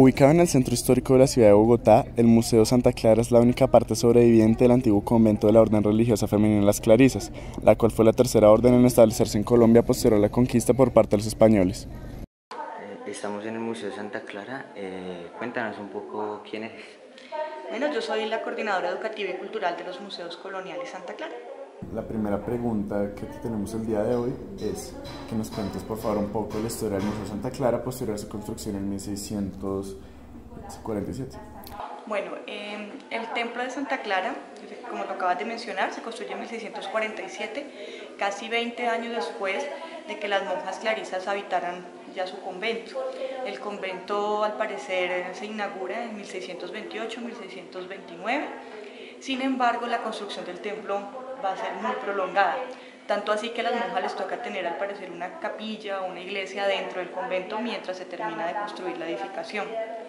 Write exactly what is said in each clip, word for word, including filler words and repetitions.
Ubicado en el centro histórico de la ciudad de Bogotá, el Museo Santa Clara es la única parte sobreviviente del antiguo convento de la Orden Religiosa Femenina Las Clarisas, la cual fue la tercera orden en establecerse en Colombia posterior a la conquista por parte de los españoles. Eh, estamos en el Museo Santa Clara. Eh, cuéntanos un poco quién eres. Bueno, yo soy la coordinadora educativa y cultural de los Museos Coloniales Santa Clara. La primera pregunta que te tenemos el día de hoy es que nos cuentes por favor un poco de la historia del Museo Santa Clara posterior a su construcción en mil seiscientos cuarenta y siete. Bueno, eh, el templo de Santa Clara, como lo acabas de mencionar, se construye en mil seiscientos cuarenta y siete, casi veinte años después de que las monjas clarisas habitaran ya su convento. El convento al parecer se inaugura en mil seiscientos veintiocho, mil seiscientos veintinueve, sin embargo la construcción del templo va a ser muy prolongada, tanto así que a las monjas les toca tener al parecer una capilla o una iglesia dentro del convento mientras se termina de construir la edificación.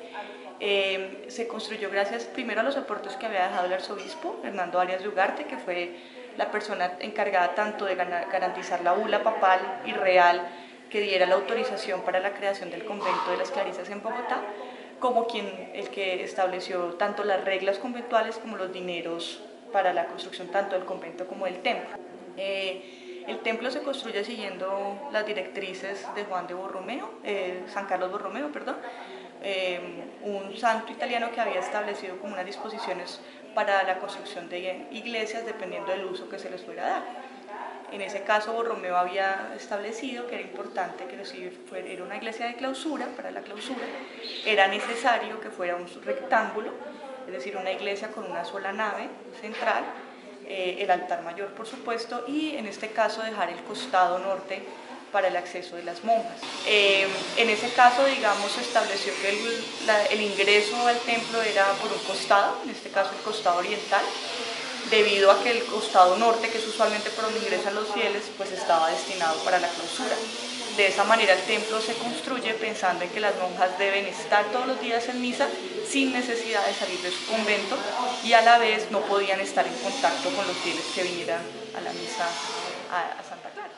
Eh, se construyó gracias primero a los aportes que había dejado el arzobispo Hernando Arias de Ugarte, que fue la persona encargada tanto de garantizar la bula papal y real que diera la autorización para la creación del convento de las Clarisas en Bogotá, como quien el que estableció tanto las reglas conventuales como los dineros para la construcción tanto del convento como del templo. Eh, el templo se construye siguiendo las directrices de Juan de Borromeo, eh, San Carlos Borromeo, perdón, eh, un santo italiano que había establecido como unas disposiciones para la construcción de iglesias dependiendo del uso que se les fuera a dar. En ese caso Borromeo había establecido que era importante que si fuera, era una iglesia de clausura, para la clausura, era necesario que fuera un rectángulo, es decir, una iglesia con una sola nave central, eh, el altar mayor por supuesto, y en este caso dejar el costado norte para el acceso de las monjas. Eh, en ese caso, digamos, se estableció que el, la, el ingreso al templo era por un costado, en este caso el costado oriental, debido a que el costado norte, que es usualmente por donde ingresan los fieles, pues estaba destinado para la clausura. De esa manera el templo se construye pensando en que las monjas deben estar todos los días en misa sin necesidad de salir de su convento y a la vez no podían estar en contacto con los fieles que vinieran a la misa a, a Santa Clara.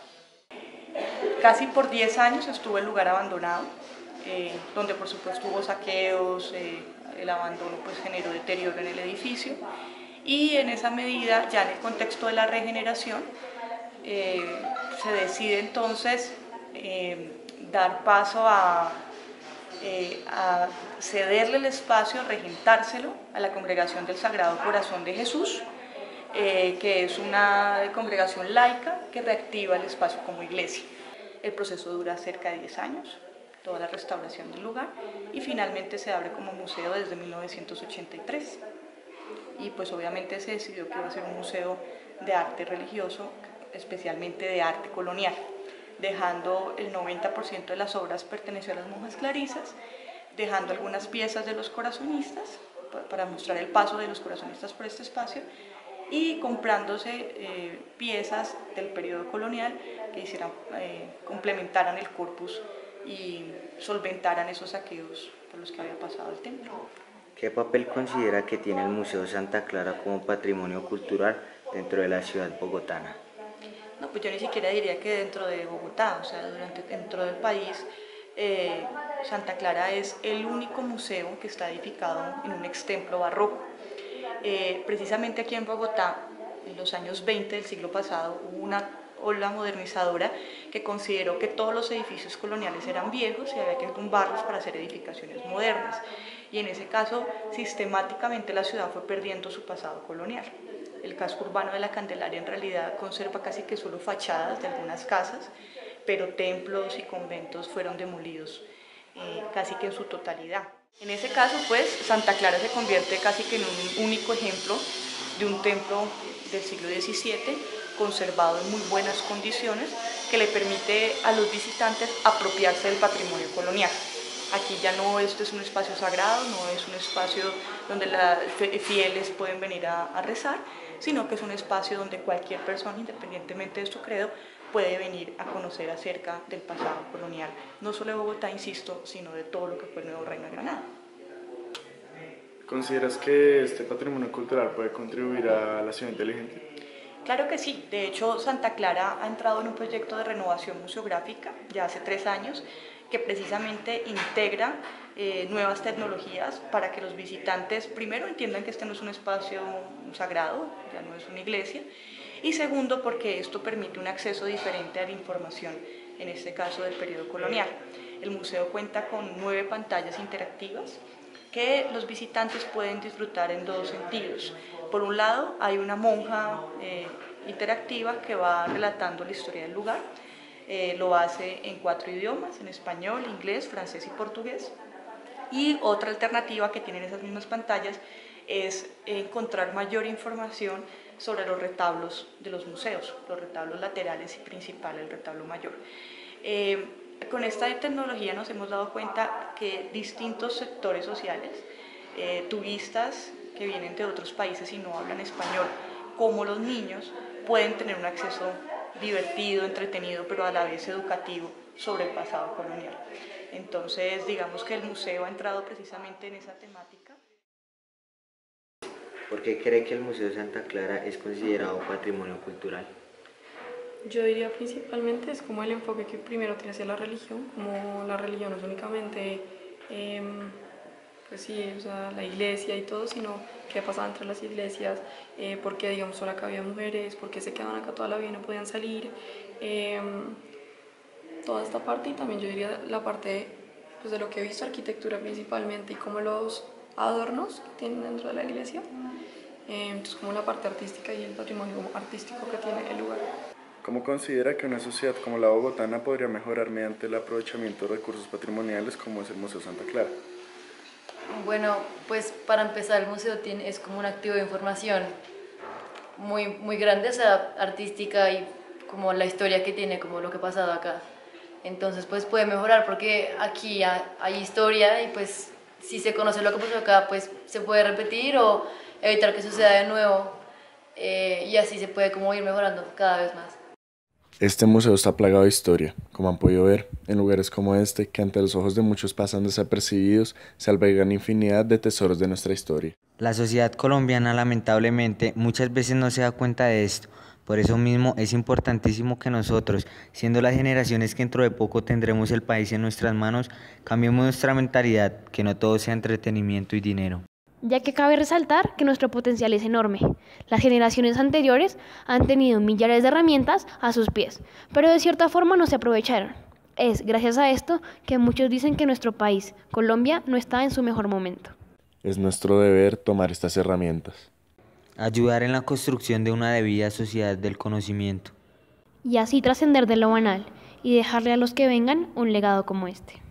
Casi por diez años estuvo el lugar abandonado, eh, donde por supuesto hubo saqueos, eh, el abandono pues generó deterioro en el edificio y en esa medida, ya en el contexto de la regeneración, eh, se decide entonces eh, dar paso a, eh, a cederle el espacio, a regentárselo a la Congregación del Sagrado Corazón de Jesús, eh, que es una congregación laica que reactiva el espacio como iglesia. El proceso dura cerca de diez años, toda la restauración del lugar, y finalmente se abre como museo desde mil novecientos ochenta y tres. Y pues obviamente se decidió que iba a ser un museo de arte religioso, especialmente de arte colonial, dejando el noventa por ciento de las obras perteneció a las monjas clarisas, dejando algunas piezas de los corazonistas, para mostrar el paso de los corazonistas por este espacio, y comprándose eh, piezas del periodo colonial que hicieran, eh, complementaran el corpus y solventaran esos saqueos por los que había pasado el templo. ¿Qué papel considera que tiene el Museo Santa Clara como patrimonio cultural dentro de la ciudad bogotana? No, pues yo ni siquiera diría que dentro de Bogotá, o sea, durante, dentro del país, eh, Santa Clara es el único museo que está edificado en un extemplo barroco. Eh, precisamente aquí en Bogotá, en los años veinte del siglo pasado, hubo una ola modernizadora que consideró que todos los edificios coloniales eran viejos y había que tumbarlos para hacer edificaciones modernas. Y en ese caso, sistemáticamente la ciudad fue perdiendo su pasado colonial. El casco urbano de la Candelaria en realidad conserva casi que solo fachadas de algunas casas, pero templos y conventos fueron demolidos eh, casi que en su totalidad. En ese caso, pues, Santa Clara se convierte casi que en un único ejemplo de un templo del siglo diecisiete, conservado en muy buenas condiciones, que le permite a los visitantes apropiarse del patrimonio colonial. Aquí ya no esto es un espacio sagrado, no es un espacio donde los fieles pueden venir a, a rezar, sino que es un espacio donde cualquier persona, independientemente de su credo, puede venir a conocer acerca del pasado colonial, no solo de Bogotá, insisto, sino de todo lo que fue el Nuevo Reino de Granada. ¿Consideras que este patrimonio cultural puede contribuir a la ciudad inteligente? Claro que sí, de hecho Santa Clara ha entrado en un proyecto de renovación museográfica ya hace tres años que precisamente integra eh, nuevas tecnologías para que los visitantes, primero, entiendan que este no es un espacio sagrado, ya no es una iglesia, y segundo, porque esto permite un acceso diferente a la información, en este caso del periodo colonial. El museo cuenta con nueve pantallas interactivas que los visitantes pueden disfrutar en dos sentidos. Por un lado, hay una monja eh, interactiva que va relatando la historia del lugar. Eh, lo hace en cuatro idiomas, en español, inglés, francés y portugués. Y otra alternativa que tienen esas mismas pantallas es encontrar mayor información sobre los retablos de los museos, los retablos laterales y principal, el retablo mayor. Eh, con esta tecnología nos hemos dado cuenta que distintos sectores sociales, eh, turistas que vienen de otros países y no hablan español, como los niños, pueden tener un acceso divertido, entretenido, pero a la vez educativo sobre el pasado colonial. Entonces, digamos que el museo ha entrado precisamente en esa temática. ¿Por qué cree que el Museo Santa Clara es considerado patrimonio cultural? Yo diría principalmente es como el enfoque que primero tiene hacia la religión, como la religión no es únicamente eh, pues sí, o sea, la iglesia y todo, sino qué pasaba entre las iglesias, eh, por qué digamos solo acá había mujeres, por qué se quedaban acá toda la vida y no podían salir, eh, toda esta parte, y también yo diría la parte pues, de lo que he visto, arquitectura principalmente, y como los adornos que tienen dentro de la iglesia, eh, entonces como la parte artística y el patrimonio artístico que tiene el lugar. ¿Cómo considera que una sociedad como la bogotana podría mejorar mediante el aprovechamiento de recursos patrimoniales como es el Museo Santa Clara? Bueno, pues para empezar el museo tiene, es como un activo de información muy, muy grande, o sea, artística y como la historia que tiene, como lo que ha pasado acá. Entonces pues puede mejorar porque aquí hay historia y pues si se conoce lo que pasó acá pues se puede repetir o evitar que suceda de nuevo eh, y así se puede como ir mejorando cada vez más. Este museo está plagado de historia, como han podido ver, en lugares como este, que ante los ojos de muchos pasan desapercibidos, se albergan infinidad de tesoros de nuestra historia. La sociedad colombiana lamentablemente muchas veces no se da cuenta de esto, por eso mismo es importantísimo que nosotros, siendo las generaciones que dentro de poco tendremos el país en nuestras manos, cambiemos nuestra mentalidad, que no todo sea entretenimiento y dinero. Ya que cabe resaltar que nuestro potencial es enorme. Las generaciones anteriores han tenido millares de herramientas a sus pies, pero de cierta forma no se aprovecharon. Es gracias a esto que muchos dicen que nuestro país, Colombia, no está en su mejor momento. Es nuestro deber tomar estas herramientas. Ayudar en la construcción de una debida sociedad del conocimiento. Y así trascender de lo banal y dejarle a los que vengan un legado como este.